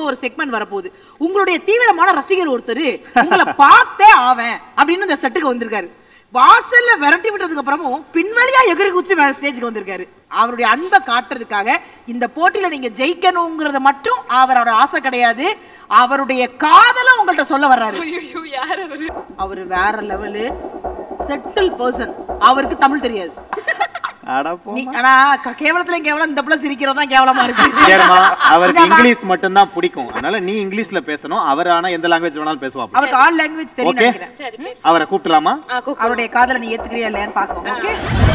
ஒரு செக்மெண்ட் வரப்போகுது. உங்களுடைய தீவிரமான ரசிகர் ஒருத்தர் உங்களை பார்த்தே ஆவேன் அப்படின்னு இந்த செட்டுக்கு வந்திருக்காரு. வாசல்ல விரட்டி விட்டதுக்கு அப்புறமும் பின்வழியா எகிரி குச்சி மேல ஸ்டேஜுக்கு வந்திருக்காரு. அவருடைய அன்பை காட்டுறதுக்காக இந்த போட்டியில நீங்க ஜெயிக்கணுங்கிறத மட்டும் அவரோட ஆசை கிடையாது, அவருடைய காதல உங்கள்ட்ட சொல்ல வர்றாரு. அவரு வேற லெவலு, செட்டில் பர்சன். அவருக்கு தமிழ் தெரியாது. ஆனா கேவலத்துல கேவலம் இந்த பிள்ளை சிரிக்கிறதா கேவலமா இருக்கு. அவருக்கு இங்கிலீஷ் மட்டும் தான் பிடிக்கும். அதனால நீ இங்கிலீஷ்ல பேசணும். அவர் ஆனா எந்த லாங்குவேஜ் வேணாலும் பேசுவாங்க. அவருக்கு ஆல் லாங்குவேஜ் தெரியும் நினைக்கிறேன். அவரை கூப்பிடலாமா? அவருடைய காதலை நீ ஏத்துக்கறியா இல்லையான்னு பாப்போம். ஓகே.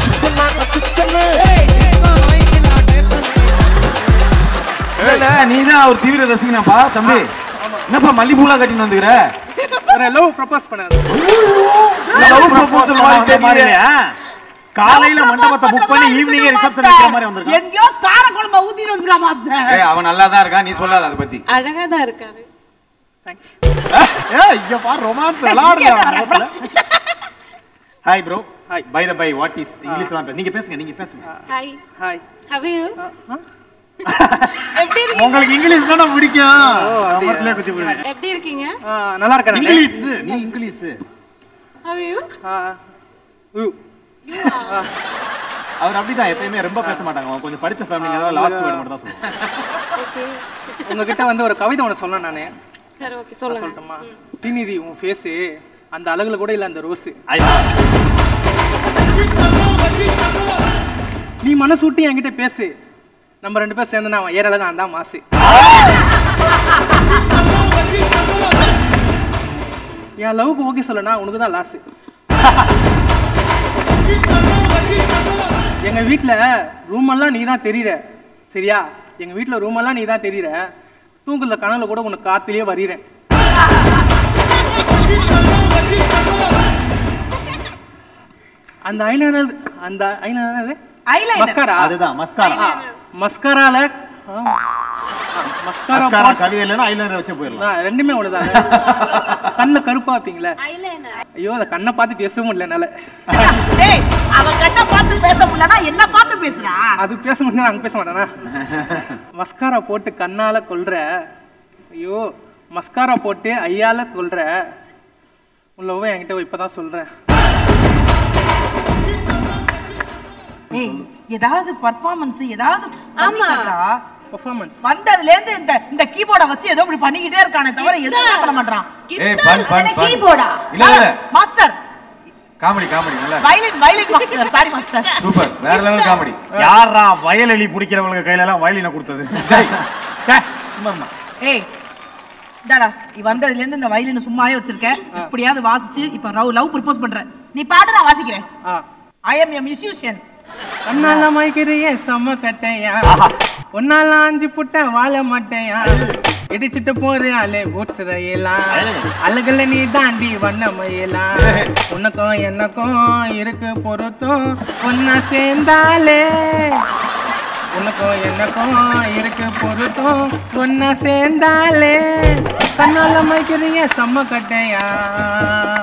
நீதான் அவர் தீவிர ரசிகனாப்பா தம்பி. என்னப்பா மல்லிப்பூலா கட்டின்னு வந்துக்கிற? ஒரு லவ் ப்ரப்போஸ் பண்ணாரு. லவ் ப்ரப்போசல் மாதிரி தெரியல. காலையில மண்டபத்தை புக் பண்ணி ஈவினிங் ரிசப்ஷன் வைக்கிற மாதிரி வந்திருக்கான். எங்கயோ கார குழம்பு ஊத்திட்டு வந்திருக்கா மாஸ்டர். ஏய் அவன் நல்லா தான் இருக்கான், நீ சொல்லாத அத பத்தி. அழகா தான் இருக்காரு. தேங்க்ஸ். ஏய் இங்க பாரு ரொமான்ஸ் விளையாடுறாங்க. Hi bro. Hi. By the by what is English தான் நீங்க பேசுங்க, நீங்க பேசுங்க. Hi. Hi. How are you? எப்படி இருக்கீங்க? உங்களுக்கு இங்கிலீஷ் தான பிடிக்கும். மொத்தல குத்தி போடுங்க. எப்படி இருக்கீங்க? நல்லா இருக்கேன். இங்கிலீஷ் நீ இங்கிலீஷ். How are you? அவர் அப்படிதான் எப்பயுமே ரொம்ப பேச மாட்டாங்க. அவங்க கொஞ்சம் படிச்ச ஃபேமிலிங்க தான் லாஸ்ட் வேர்ட் மட்டும் தான் சொல்லுவாங்க. ஓகே. உங்ககிட்ட வந்து ஒரு கவிதை ஒன்னு சொல்லணும் நானே. சரி ஓகே சொல்லுங்க. சொல்லட்டுமா? ஸ்ரீநிதி உன் ஃபேஸ் அந்த அழகுல கூட இல்ல அந்த ரோஸ். நீ மனசு விட்டு என்கிட்ட பேசு. நம்ம ரெண்டு பேரும் சேர்ந்து நான் ஏறல நான் தான் மாசு. என் லவ்க்கு ஓகே சொல்லனா உனக்கு தான் லாஸ். எங்க வீட்ல ரூம் எல்லாம் நீ தான் தெரியற. சரியா? எங்க வீட்ல ரூம் எல்லாம் நீ தான் தெரியற. தூங்குற கனவுல கூட உனக்கு காத்திலேயே வரிறேன். அந்த ஐலைனர் மஸ்காரா அதுதான் மஸ்காரா. மஸ்காரால மஸ்காரா கவிதை இல்லனா ஐலைனர் வச்சு போயிரலாம். ரெண்டுமே ஒண்ணுதான். கண்ண கருப்பா வைப்பீங்களா? ஐலைனர். ஐயோ அத கண்ணை பார்த்து பேசவும் இல்ல என்னால. டேய் அவ கண்ணை பார்த்து பேச முடியலனா என்ன பார்த்து பேசுறா? அது பேச முடியல நான் பேச மாட்டேனா? மஸ்காரா போட்டு கண்ணால கொல்ற. ஐயோ மஸ்காரா போட்டு ஐயால கொல்ற. உள்ளவே என்கிட்ட இப்பதான் சொல்றேன். ஏய் ஏதாவது பெர்ஃபார்மன்ஸ் ஏதாவது பண்ணிட்டா பெர்ஃபார்மன்ஸ் வந்ததுல இருந்து இந்த கீபோர்ட வச்சு ஏதோ இப்படி பண்ணிக்கிட்டே இருக்கானே தவிர எதுவுமே பண்ண மாட்டான். ஏய் ஃபன் கீபோர்டா இல்ல இல்ல மாஸ்டர் காமெடி நல்லா violin master sorry master super வேற லெவல் காமெடி. யாரா வயலெளி பிடிக்கிறவங்க கையில எல்லாம் வயலின கொடுத்தது? டேய் சும்மா. ஏய் டாடா நீ வந்ததுல இருந்து இந்த வயலின் சும்மாவே வச்சிருக்க. இப்படியாவது வாசிச்சு இப்ப லவ் ப்ரப்போஸ் பண்ற. நீ பாடு நான் வாசிக்கிறேன். I am a musician. கண்ணால மைக்கிறியே செம்ம கட்டையா. ஒன்னால ஆஞ்சு புட்ட வாழ மாட்டேயா. இடிச்சிட்டு போறாலே பூட்ஸ் ரயிலாம். அழகுல நீ தாண்டி வண்ணமயலாம். உனக்கும் எனக்கும் இருக்கு பொருத்தம் ஒன்னா சேர்ந்தாலே. உனக்கும் எனக்கும் இருக்கு பொருத்தம் ஒன்னா சேர்ந்தாலே. கண்ணால மைக்கிறியே செம்ம கட்டையா.